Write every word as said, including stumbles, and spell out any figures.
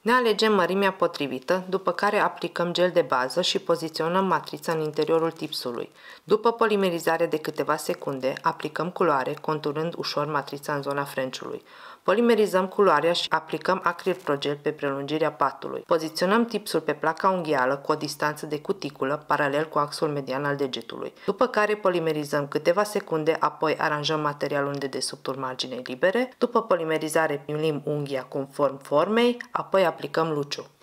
Ne alegem mărimea potrivită, după care aplicăm gel de bază și poziționăm matrița în interiorul tipsului. După polimerizare de câteva secunde, aplicăm culoare, conturând ușor matrița în zona frenciului. Polimerizăm culoarea și aplicăm acrilprogel pe prelungirea patului. Poziționăm tipsul pe placa unghială cu o distanță de cuticulă, paralel cu axul median al degetului. După care polimerizăm câteva secunde, apoi aranjăm materialul în dedesubtul marginei libere. După polimerizare unim unghia conform formei, apoi aplicăm luciu.